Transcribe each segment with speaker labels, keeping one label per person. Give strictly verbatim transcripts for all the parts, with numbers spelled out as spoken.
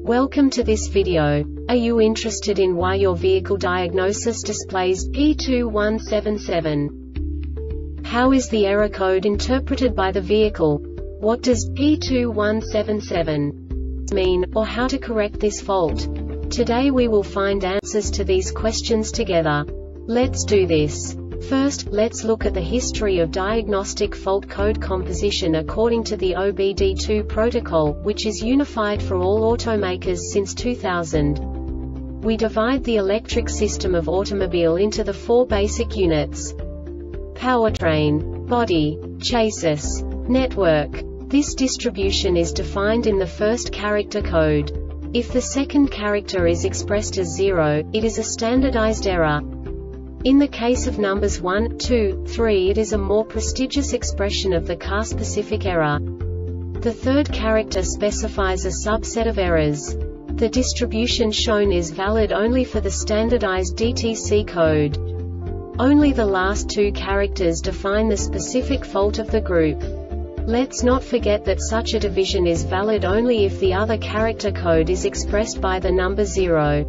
Speaker 1: Welcome to this video. Are you interested in why your vehicle diagnosis displays P two one seven seven? How is the error code interpreted by the vehicle? What does P two one seven seven mean, or how to correct this fault? Today we will find answers to these questions together. Let's do this. First, let's look at the history of diagnostic fault code composition according to the O B D two protocol, which is unified for all automakers since two thousand. We divide the electric system of automobile into the four basic units: powertrain, body, chassis, network. This distribution is defined in the first character code. If the second character is expressed as zero, it is a standardized error. In the case of numbers one, two, three, it is a more prestigious expression of the car-specific error. The third character specifies a subset of errors. The distribution shown is valid only for the standardized D T C code. Only the last two characters define the specific fault of the group. Let's not forget that such a division is valid only if the other character code is expressed by the number zero.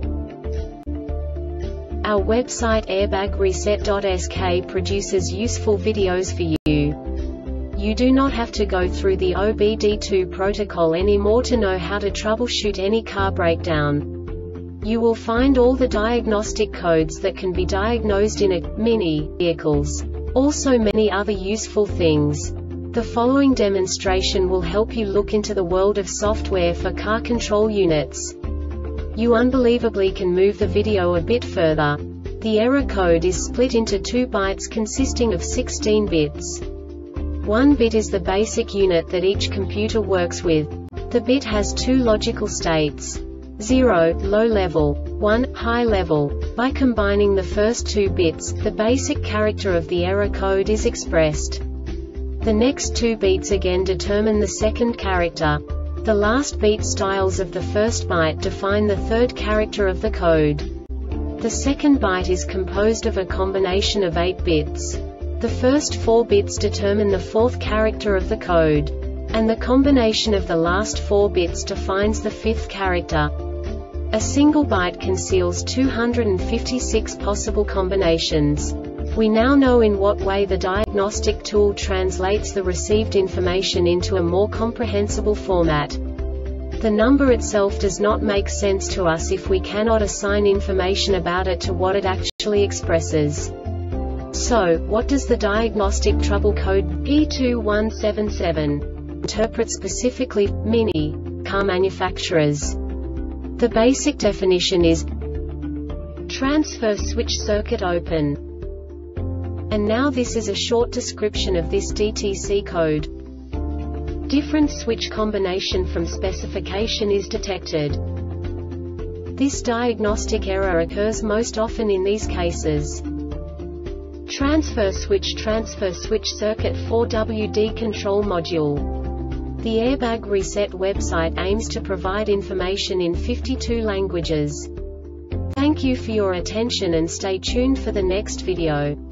Speaker 1: Our website airbag reset dot S K produces useful videos for you. You do not have to go through the O B D two protocol anymore to know how to troubleshoot any car breakdown. You will find all the diagnostic codes that can be diagnosed in a mini vehicles. Also many other useful things. The following demonstration will help you look into the world of software for car control units. You unbelievably can move the video a bit further. The error code is split into two bytes consisting of sixteen bits. One bit is the basic unit that each computer works with. The bit has two logical states: zero, low level, one, high level. By combining the first two bits, the basic character of the error code is expressed. The next two beats again determine the second character. The last beat styles of the first byte define the third character of the code. The second byte is composed of a combination of eight bits. The first four bits determine the fourth character of the code. And the combination of the last four bits defines the fifth character. A single byte conceals two hundred fifty-six possible combinations. We now know in what way the diagnostic tool translates the received information into a more comprehensible format. The number itself does not make sense to us if we cannot assign information about it to what it actually expresses. So, what does the diagnostic trouble code P two one seven seven interpret specifically for mini car manufacturers? The basic definition is transfer switch circuit open. And now this is a short description of this D T C code. Different switch combination from specification is detected. This diagnostic error occurs most often in these cases: transfer switch transfer switch circuit four W D control module. The Airbag Reset website aims to provide information in fifty-two languages. Thank you for your attention and stay tuned for the next video.